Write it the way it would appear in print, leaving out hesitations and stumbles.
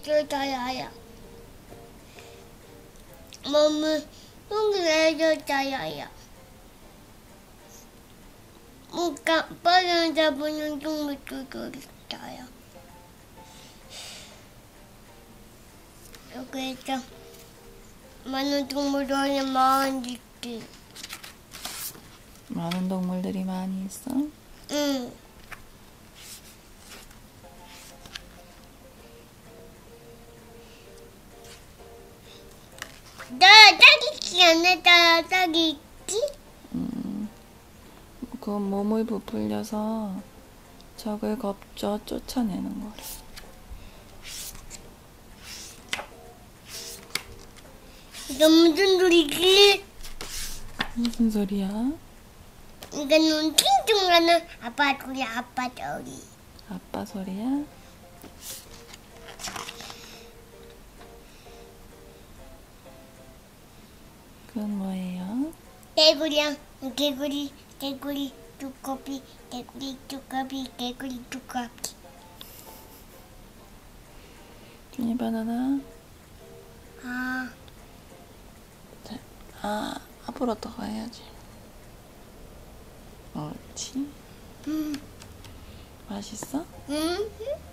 내줘줘요. 몸을 꼭 내줘줘요. 뭔가 빠른 잡으는 동물도 있어요. 여기에서 많은 동물들이 많이 있지. 많은 동물들이 많이 있어? 응. 나 딱이 있지 않았잖아, 딱이 있지? 그건 몸을 부풀려서 적을 겁져 쫓아내는 거래. 이거 무슨 소리지? 무슨 소리야? 이거는 팅팅하는 아빠 소리, 아빠 소리. 아빠 소리야? 그건 뭐예요? 개구리랑 개구리, 두꺼비, 개구리, 두꺼비. 준이 바나나. 앞으로 더 가야지. 옳지. 맛있어? 응?